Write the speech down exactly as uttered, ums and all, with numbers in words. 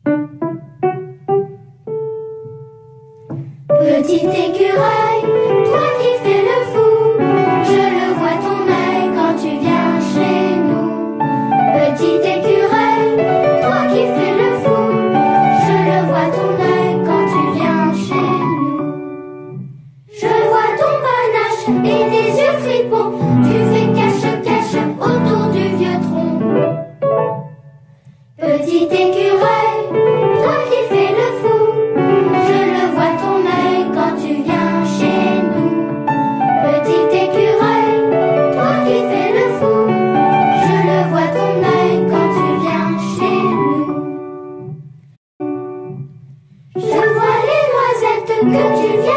Petit écureuil, toi qui fais le fou, je le vois ton œil quand tu viens chez nous. Petit écureuil, toi qui fais le fou, je le vois ton œil quand tu viens chez nous. Je vois ton panache et tes yeux fripons, tu fais cache-cache autour du vieux tronc. Petit écureuil, toi qui fais le fou, je le vois ton œil quand tu viens chez nous. Petit écureuil, toi qui fais le fou, je le vois ton œil quand tu viens chez nous. Je vois les noisettes que tu viens